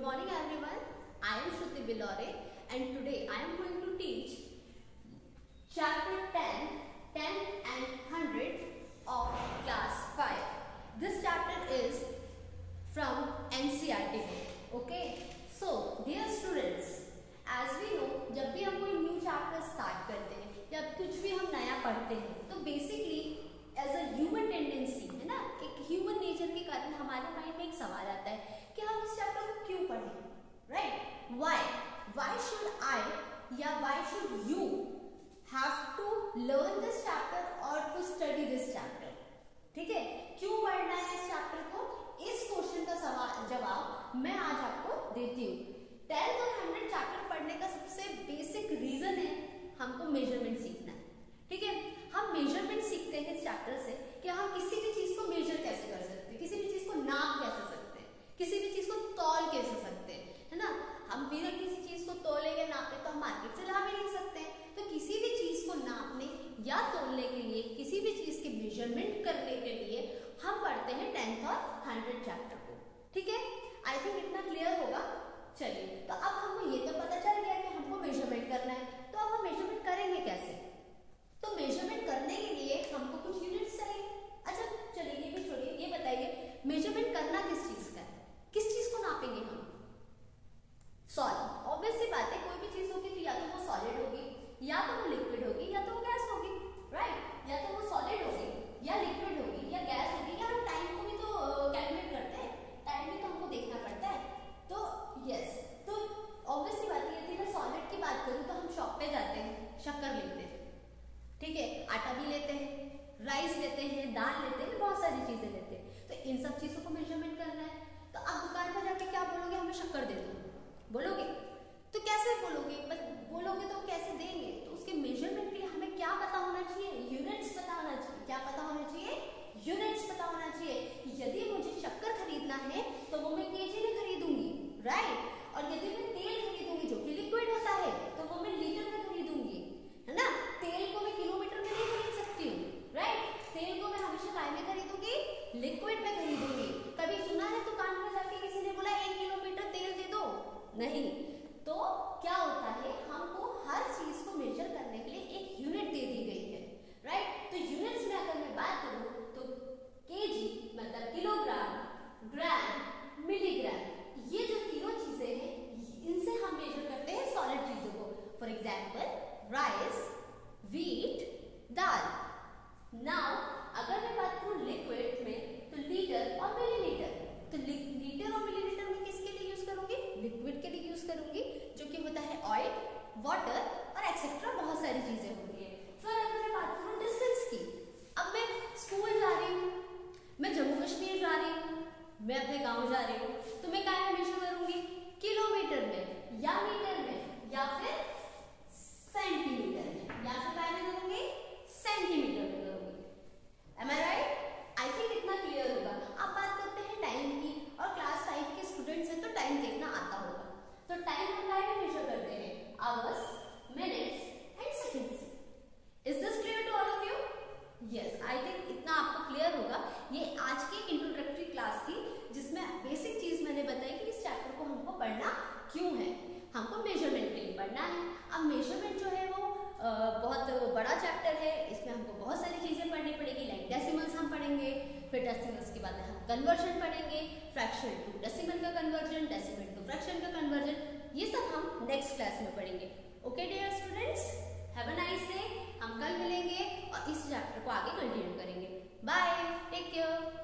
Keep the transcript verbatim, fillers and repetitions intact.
morning everyone. I am Shruti Bilore and today I am going to teach chapter ten, ten and one hundred of class five. This chapter is from N C R T book. Okay. So dear students, as we know, जब भी हम कोई new chapter start करते हैं या कुछ भी हम नया पढ़ते हैं तो basically as a human tendency है ना, एक ह्यूमन नेचर के कारण हमारे माइंड में एक सवाल आता है कि हम इस चैप्टर को क्यों पढ़ें, right? Why why should I या why should you have to learn this chapter और टू स्टडी दिस चैप्टर? ठीक है, क्यों पढ़ना है इस चैप्टर को? इस क्वेश्चन का सवाल जवाब मैं आज आपको देती हूँ। टेंथ और हंड्रेड चैप्टर पढ़ने का सबसे बेसिक रीजन है हमको मेजरमेंट सीखना है। ठीक है, हम मेजरमेंट सीखते हैं इस चैप्टर से कि हम किसी भी चीज को मेजर कैसे कर सकते हैं, किसी भी चीज को नाप कैसे सकते हैं, किसी भी चीज को तौल कैसे सकते हैं, है ना। हम बिना किसी चीज को तोले या नापे तो हम मार्केट से ला भी नहीं सकते हैं। तो किसी भी चीज को नापने या तोलने के लिए, किसी भी चीज की मेजरमेंट करने के लिए हम पढ़ते हैं टेंथ और हंड्रेड चैप्टर को। ठीक है, आई थिंक इतना क्लियर होगा। चलिए, तो अब हमको ये तो पता चल गया कि हमको मेजरमेंट करना है, तो अब हम मेजरमेंट करेंगे कैसे? तो मेजरमेंट करने के लिए हमको कुछ यूनिट्स चाहिए। अच्छा चलिए, ये भी छोड़िए, ये बताइए मेजरमेंट करना किस चीज का है, किस चीज को नापेंगे हम? सॉलिड। ऑब्वियस सी बात है, कोई भी चीज होगी तो या तो वो सॉलिड होगी, या तो वो लिक्विड होगी, या तो वो गैस होगी, राइट? या तो वो सॉलिड होगी या लिक्विड होगी या गैस होगी, या हम टाइम को भी तो कैलकुलेट करते हैं, टाइम भी तो हमको देखना पड़ता है। तो यस, तो ऑब्वियस सी बात है, यदि मैं सॉलिड की बात करूँ तो हम शॉप पे जाते हैं, शक्कर लेते हैं, ठीक है, आटा भी लेते हैं, राइस लेते हैं, दाल लेते हैं, बहुत सारी चीजें लेते हैं। तो इन सब चीजों को मेजरमेंट करना है। तो अब दुकान पर जाके क्या बोलोगे? हमें शक्कर दे दो बोलोगे? तो कैसे बोलोगे? बस बोलोगे तो कैसे देंगे? तो उसके मेजरमेंट के लिए हमें क्या पता होना चाहिए? यूनिट्स पता होना चाहिए। क्या पता होना चाहिए? यूनिट्स पता होना चाहिए। यदि मुझे शक्कर खरीदना है तो वो मैं केजी में खरीदूंगी, राइट? और यदि मैं तेल खरीदूंगी जो कि लिक्विड होता है तो वो मैं लीटर में खरीदूंगी, है ना। तेल को मैं किलोमीटर में नहीं खरीद सकती हूँ, राइट? तेल को मैं हमेशा काय में खरीदूंगी? लिक्विड में खरीदूंगी। कभी सुना है दुकान में जाके किसी ने बोला एक किलोमीटर तेल दे दो? नहीं। तो क्या होता है, हमको हर चीज को मेजर करने के लिए एक यूनिट दे दी गई है, राइट? तो यूनिट्स में अगर मैं बात करूं तो केजी मतलब किलोग्राम, ग्राम, मिलीग्राम, ये जो तीनों चीजें हैं इनसे हम मेजर करते हैं सॉलिड चीजों को। For example rice, wheat, dal. Now अगर मैं बात करूं लिक्विड में तो लीटर और मिलीलीटर। तो लीटर और मिलीलीटर में किसके लिए यूज करूंगी? लिक्विड के लिए यूज करूंगी, जो कि होता है ऑयल, वाटर और एक्सेट्रा, बहुत सारी चीजें होती है। फिर अगर मैं बात करूं डिस्टेंस की, अब मैं स्कूल जा रही हूँ, मैं जम्मू कश्मीर जा रही हूँ, मैं अपने गांव जा रही हूँ, तो मैं क्या मेजर करूंगी? किलोमीटर में या मीटर में या फिर सेंटीमीटर में, या फिर क्या में करूंगी? सेंटीमीटर में करूंगी। Am I right? I think इतना क्लियर होगा। अब बात करते हैं टाइम की, और क्लास फाइव के स्टूडेंट्स हैं तो टाइम देखना आता होगा। तो टाइम हम क्या में मेजर करते हैं? Hours, minutes and seconds. Is this clear to all of you? Yes, I think इतना आपको क्लियर होगा। ये आज की इंट्रोडक्टरी क्लास थी जिसमें बेसिक चीज मैंने बताई कि इस चैप्टर को हमको पढ़ना क्यों है। हमको मेजरमेंट के लिए पढ़ना है। अब मेजरमेंट जो है वो आ, बहुत बड़ा चैप्टर है, इसमें हमको बहुत सारी चीजें पढ़नी पड़ेगी। लाइक डेसिमल्स हम पढ़ेंगे, फिर डेसिमल्स के बाद हम कन्वर्जन पढ़ेंगे, फ्रैक्शन टू डेसिमल का कन्वर्जन, डेसिमल टू फ्रैक्शन का कन्वर्जन, ये सब हम नेक्स्ट क्लास में पढ़ेंगे। Okay dear students, have a nice day. हम कल मिलेंगे और इस चैप्टर को आगे कंटिन्यू करेंगे। Bye, take care.